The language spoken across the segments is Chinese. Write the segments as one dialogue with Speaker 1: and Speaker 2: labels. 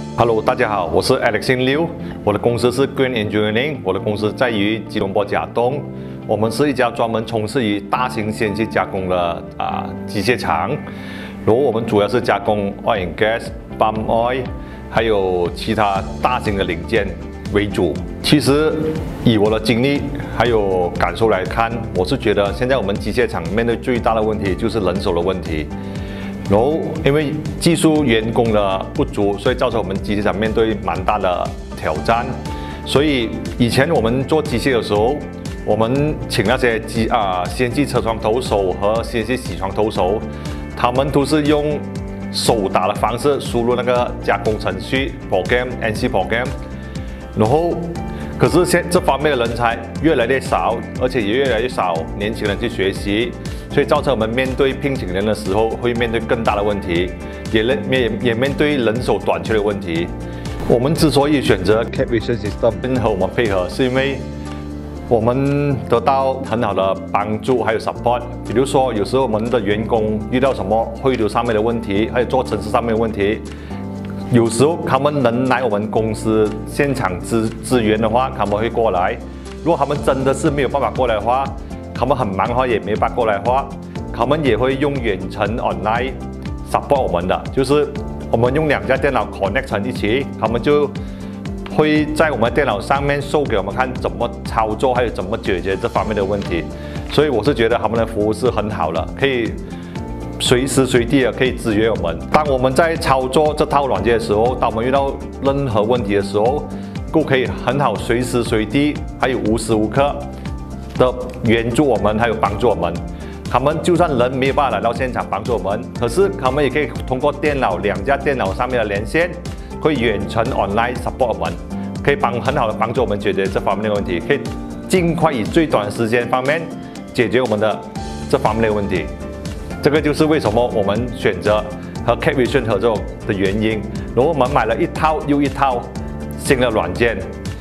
Speaker 1: Hello， 大家好，我是 Alex Liu， 我的公司是 Kuen Engineering， 我的公司在于吉隆坡甲东，我们是一家专门从事于大型纤细加工的机械厂，然后我们主要是加工 oil and gas、palm oil， 还有其他大型的零件为主。其实以我的经历还有感受来看，我是觉得现在我们机械厂面对最大的问题就是人手的问题。 然后，因为技术员工的不足，所以造成我们机械厂面对蛮大的挑战。所以以前我们做机械的时候，我们请那些先进车床投手和先进铣床投手，他们都是用手打的方式输入那个加工程序 NC program， 然后可是这方面的人才越来越少，而且也越来越少年轻人去学习。 所以造成我们面对聘请人的时候，会面对更大的问题，也面对人手短缺的问题。我们之所以选择 CADVision System 和我们配合，是因为我们得到很好的帮助还有 support。比如说，有时候我们的员工遇到什么汇流上面的问题，还有做程式上面的问题，有时候他们能来我们公司现场支援的话，他们会过来。如果他们真的是没有办法过来的话， 他们很忙的话也没办法过来的话，他们也会用远程 online support 我们的，就是我们用2家电脑 connect 成一起，他们就会在我们电脑上面show给我们看怎么操作，还有怎么解决这方面的问题。所以我是觉得他们的服务是很好的，可以随时随地的可以支援我们。当我们在操作这套软件的时候，当我们遇到任何问题的时候，都可以很好随时随地，还有无时无刻 的援助我们，还有帮助我们。他们就算人没有办法来到现场帮助我们，可是他们也可以通过电脑2家电脑上面的连线，会远程 online support 我们，可以很好的帮助我们解决这方面的问题，可以尽快以最短的时间方面解决我们的这方面的问题。这个就是为什么我们选择和 CADVision 合作的原因。然后我们买了一套又一套新的软件。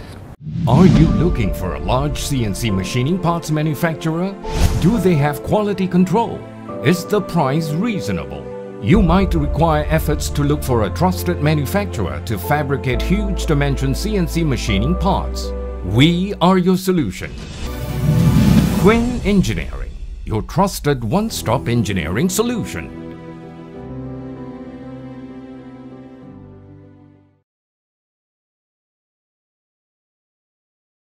Speaker 2: Are you looking for a large CNC machining parts manufacturer? Do they have quality control? Is the price reasonable? You might require efforts to look for a trusted manufacturer to fabricate huge dimension CNC machining parts. We are your solution. Kuen Engineering, your trusted one-stop engineering solution.